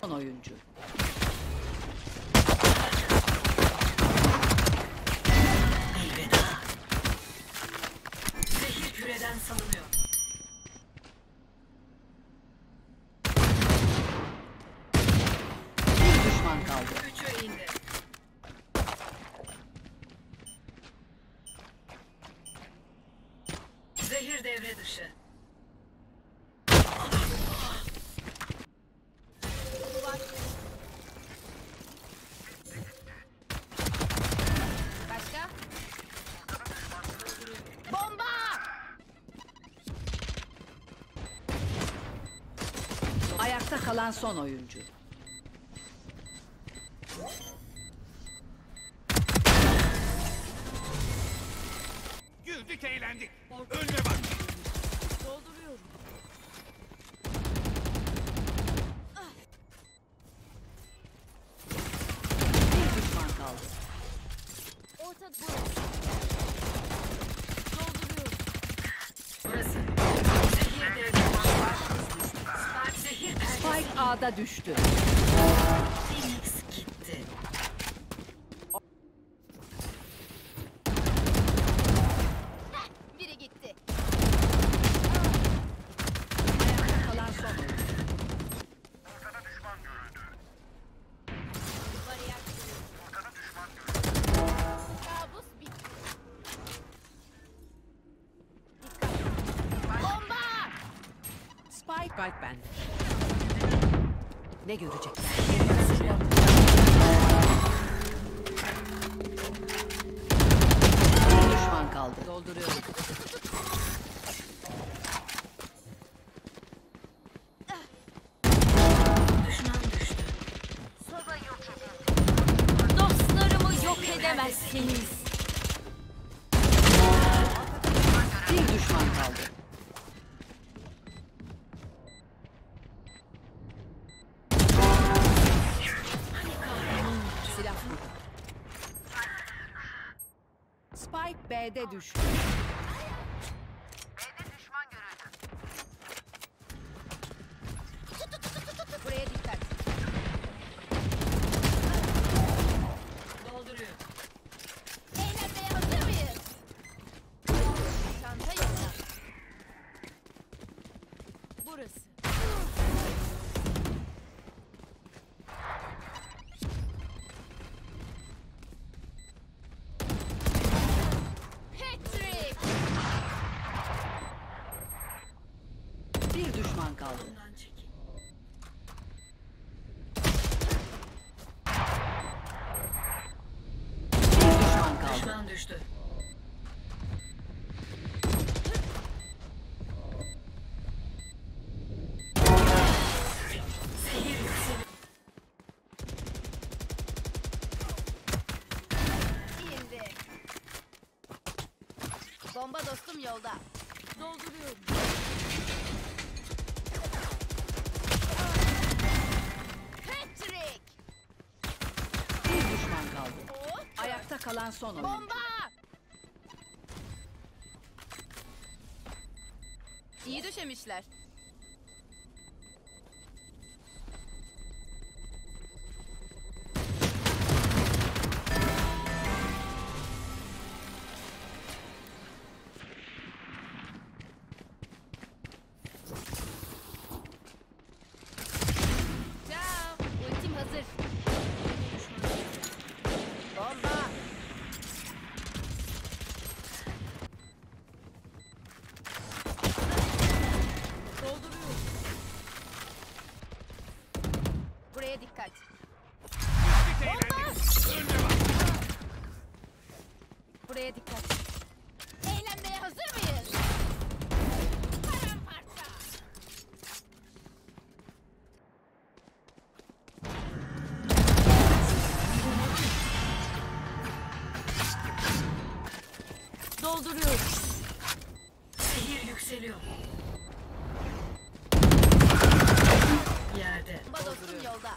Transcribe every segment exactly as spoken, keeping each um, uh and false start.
son oyuncu. Elveda. Zehir küreden salınıyor. Bir düşman kaldı. Üçü indi. Zehir devre dışı. Başka? Bomba! Ayakta kalan son oyuncu. Güldük, eğlendik. Önüne bak. Dolduruyorum. Bir düşman kaldı. Orta burası. Dolduruyorum. Burası. Zehir devre dışı. Zehir Spike A'da düştü. Phoenix gitti. Biri gitti. Ayakta kalan son oyuncu. Ortada düşman görüldü. Bariyer kuruyorum. Ortada düşman görüldü. Kabus bitti. Dikkat. Bomba! Spike Spike bende. Ne görecekler? Bir düşman kaldı. Dolduruyorum. Düşman düştü. Dostlarımı yok edemezsiniz. Bir düşman kaldı. Silah burada. Spike B'de düştü. Buraya dikkat. Dolduruyor. Eğlenmeye hazır mıyız? Çanta yolda. Burası. Patrick! Bir düşman kaldı. Bir düşman kaldı. Düşman düştü. İndi. Bomba dostum yolda. Dolduruyorum. Patrick! Bir düşman kaldı. Hop! Ayakta kalan son oyuncu. Bomba! İyi döşemişler. Ciao. Ultim hazır. Bomba! Dolduruyorum. Buraya dikkat. Güldük, eğlendik. Önüne bak. Buraya dikkat. Eğlenmeye hazır mıyız? Paramparça. Dolduruyorum. Zehir yükseliyor. Yerde. Bomba dostum yolda.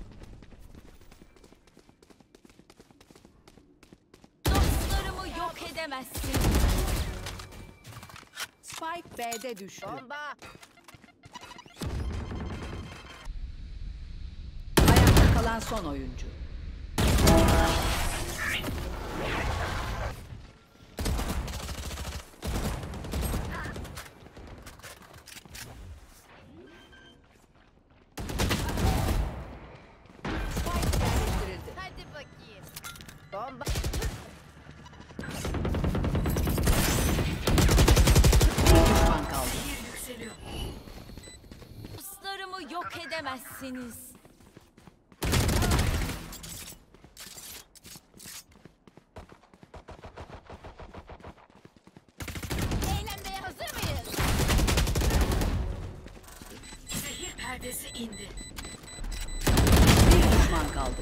Dostlarımı yok edemezsin. Spike B'de düştü. Bomba. Ayakta kalan son oyuncu. Spike yerleştirildi. Hadi bakayım. Bomba. Bir düşman kaldı. Zehir yükseliyor. Dostlarımı yok edemezsiniz. Eğlenmeye hazır mıyız? Zehir perdesi indi. Bir düşman kaldı.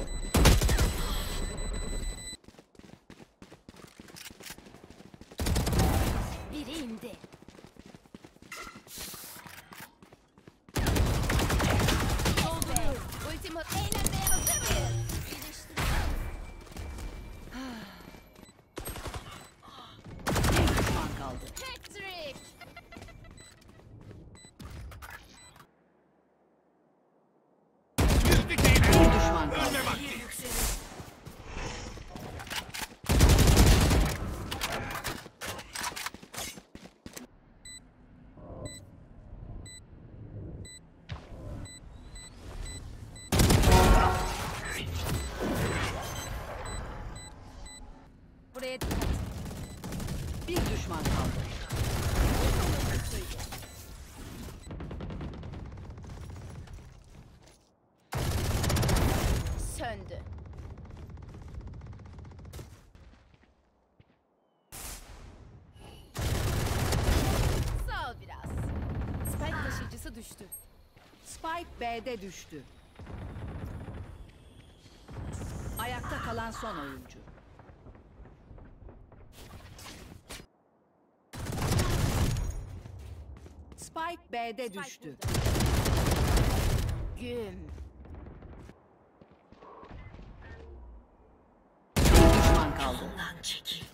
Biri indi. Dolduruyorum. Ultim hazır. Eğlenmeye hazır mıyız? İyileştiriyorum. Bir düşman kaldı. Patrick. Güldük Bir eğlendik. düşman kaldı. Ölme vakti. Zehir yükseliyor. Buraya dikkat. Bir düşman kaldı. Söndü. Sağ ol biraz. Spike taşıyıcısı düştü. Spike B'de düştü. Ayakta kalan son oyuncu. Spike B'de düştü. Güm. Bir düşman kaldı. Lan çekil.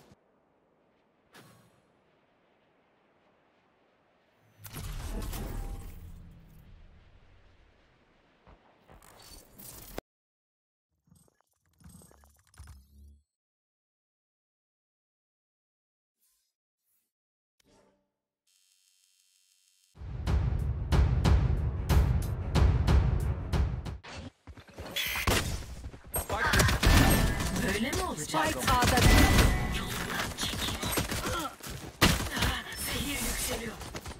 Böyle mi olacak? Spike A'da düştü. Yolundan çekil. Zehir yükseliyor.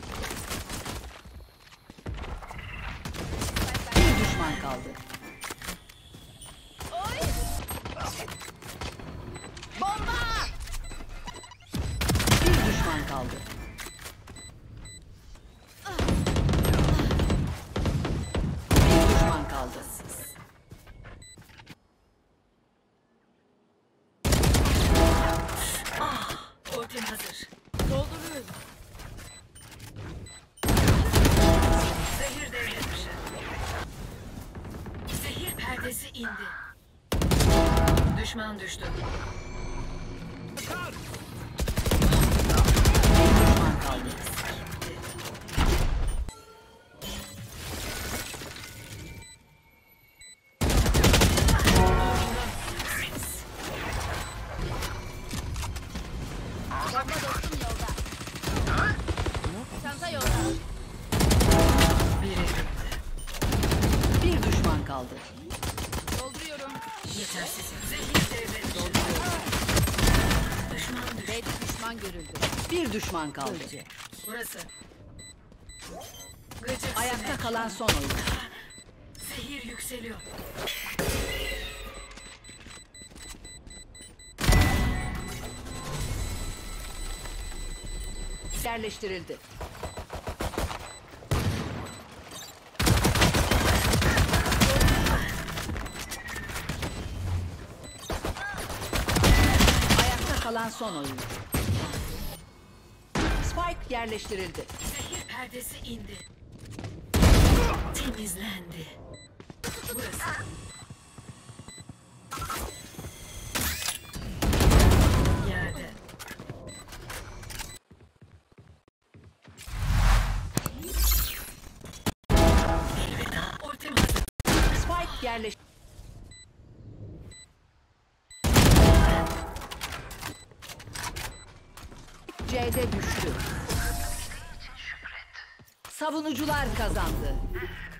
Bir düşman kaldı. Oy! Bomba! Bir düşman kaldı. Bir düşman kaldı. Ultim hazır. Dolduruyorum. Zehir devre dışı. Zehir perdesi indi. Düşman düştü. Kar. Bir düşman kaldı. Bomba dostum yolda. Çanta yolda. Biri gitti. Bir düşman kaldı. Dolduruyorum. Yetersiz. Zehir devre dışı. Düşman düştü. B'de düşman görüldü. Bir düşman kaldı. Burası. Gıcık Ayakta sinek. kalan son oyuncu. Zehir yükseliyor. Yerleştirildi. Ayakta kalan son oyuncu. Spike yerleştirildi. Zehir perdesi indi. Temizlendi. Burası. Yerde. yerleş. C'de düştü. Savunucular kazandı.